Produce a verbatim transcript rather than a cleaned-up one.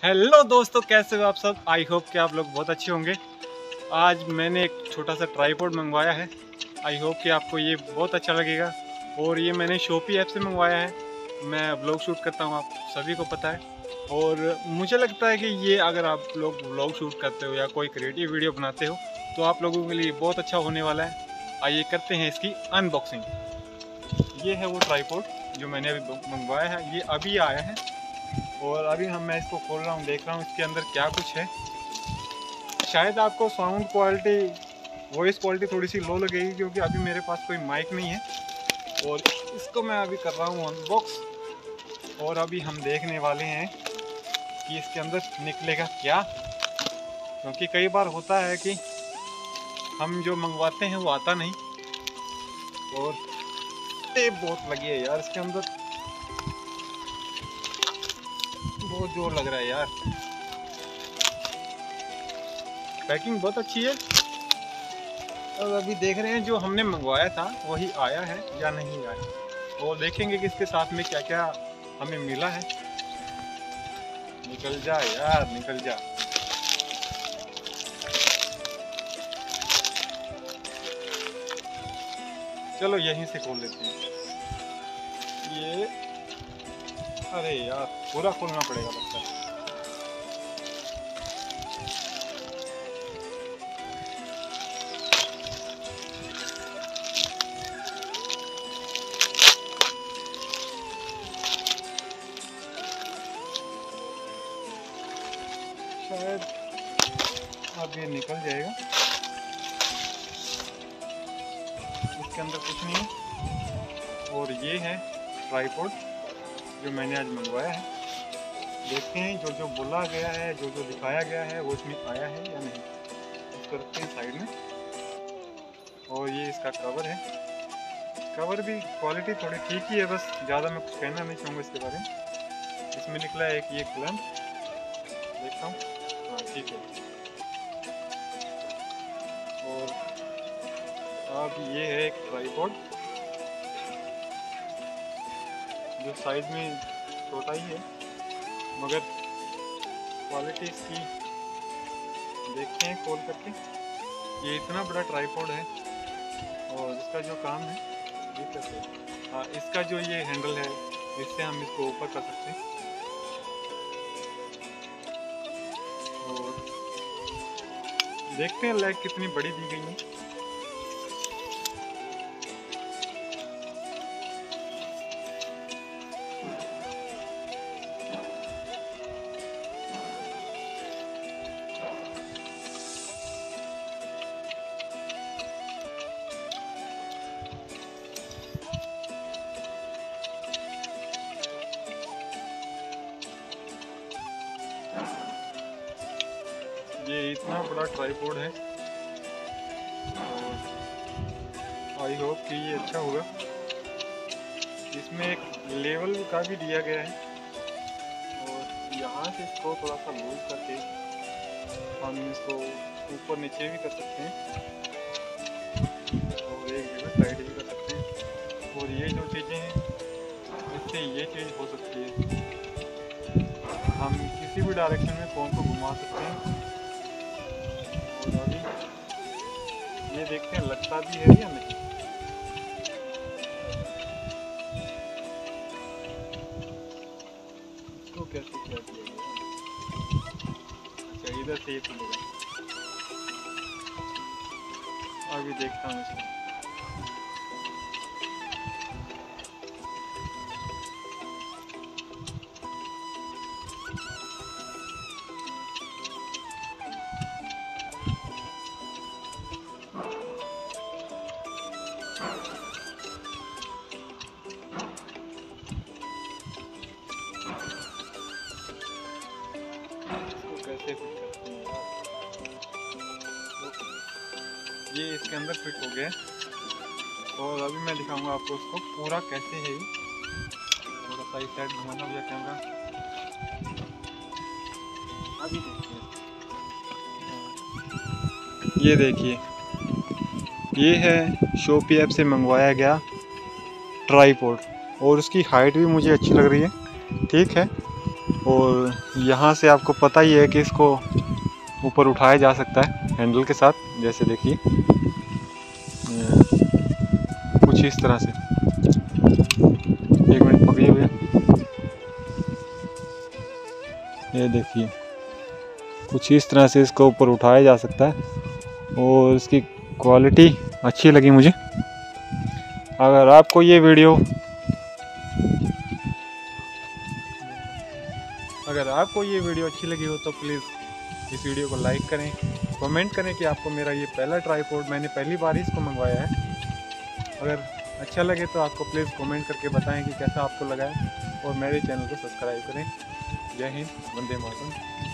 Hello दोस्तों, कैसे हो आप सब। आई होप कि आप लोग बहुत अच्छे होंगे। आज मैंने एक छोटा सा ट्राईपॉड मंगवाया है। आई होप कि आपको ये बहुत अच्छा लगेगा। और ये मैंने शॉपी ऐप से मंगवाया है। मैं व्लॉग शूट करता हूँ, आप सभी को पता है। और मुझे लगता है कि ये अगर आप लोग व्लॉग शूट करते हो या कोई क्रिएटिव वीडियो बनाते हो तो आप लोगों के लिए बहुत अच्छा होने वाला है। आइए करते हैं इसकी अनबॉक्सिंग। ये है वो ट्राईपॉड जो मैंने अभी मंगवाया है। ये अभी आया है और अभी हम मैं इसको खोल रहा हूँ, देख रहा हूँ इसके अंदर क्या कुछ है। शायद आपको साउंड क्वालिटी, वॉइस क्वालिटी थोड़ी सी लो लगेगी क्योंकि अभी मेरे पास कोई माइक नहीं है। और इसको मैं अभी कर रहा हूँ अनबॉक्स। और अभी हम देखने वाले हैं कि इसके अंदर निकलेगा क्या, क्योंकि कई बार होता है कि हम जो मंगवाते हैं वो आता नहीं। और टेप बहुत लगी है यार इसके अंदर, बहुत जोर लग रहा है यार। पैकिंग बहुत अच्छी है। और अभी देख रहे हैं जो हमने मंगवाया था वही आया है या नहीं आया, और देखेंगे कि इसके साथ में क्या क्या हमें मिला है। निकल जा यार, निकल जा। चलो यहीं से खोल लेते हैं ये। अरे यार, पूरा खोलना पड़ेगा लगता है। शायद अब ये निकल जाएगा। इसके अंदर कुछ नहीं है। और ये है ट्राईपॉड जो मैंने आज मंगवाया है। देखते हैं जो जो बोला गया है, जो जो दिखाया गया है वो इसमें आया है या नहीं। इसको रखते हैं साइड में। और ये इसका कवर है। कवर भी क्वालिटी थोड़ी ठीक ही है, बस ज़्यादा मैं कुछ कहना नहीं चाहूँगा इसके बारे में। इसमें निकला है एक ये क्लैंप, देखता हूँ। हाँ ठीक है। और अब ये है एक ट्राईपॉड जो साइज में छोटा ही है, मगर क्वालिटी इसकी देखते हैं खोल करके। ये इतना बड़ा ट्राईपॉड है और इसका जो काम है ये कैसे, हाँ इसका जो ये हैंडल है इससे हम इसको ऊपर कर सकते हैं। और देखते हैं लेग कितनी बड़ी दी गई है। ये इतना बड़ा ट्राईपॉड है और आई होप कि ये अच्छा होगा। इसमें एक लेवल का भी दिया गया है और यहाँ से इसको थोड़ा सा लूज करके हम इसको ऊपर नीचे भी कर सकते हैं और एक जगह साइड भी कर सकते हैं। और ये जो चीज़ें हैं इससे ये चीज़ हो सकती है, हम किसी भी डायरेक्शन में फ़ोन को घुमा सकते हैं। और अभी ये देखते हैं लगता भी है या नहीं। इसको कैसे क्या किया गया, अच्छा इधर से ये खुलेगा। अभी देखता हूँ इसको। कैसे फिट करते हैं यार। ये इसके अंदर फिट हो गया और अभी मैं दिखाऊंगा आपको उसको पूरा कैसे है। ये थोड़ा सा इस साइड घुमाना भैया कैमरा। अभी देखिए, ये देखिए ये है शॉपी ऐप से मंगवाया गया ट्राईपॉड और उसकी हाइट भी मुझे अच्छी लग रही है, ठीक है। और यहाँ से आपको पता ही है कि इसको ऊपर उठाया जा सकता है हैंडल के साथ, जैसे देखिए कुछ इस तरह से। एक मिनट पकड़िए भैया, ये देखिए कुछ इस तरह से इसको ऊपर उठाया जा सकता है और इसकी क्वालिटी अच्छी लगी मुझे। अगर आपको ये वीडियो अगर आपको ये वीडियो अच्छी लगी हो तो प्लीज़ इस वीडियो को लाइक करें, कमेंट करें कि आपको मेरा ये पहला ट्राइपॉड, मैंने पहली बार ही इसको मंगवाया है। अगर अच्छा लगे तो आपको प्लीज़ कमेंट करके बताएं कि कैसा आपको लगा है और मेरे चैनल को सब्सक्राइब करें। जय हिंद, वंदे मातरम।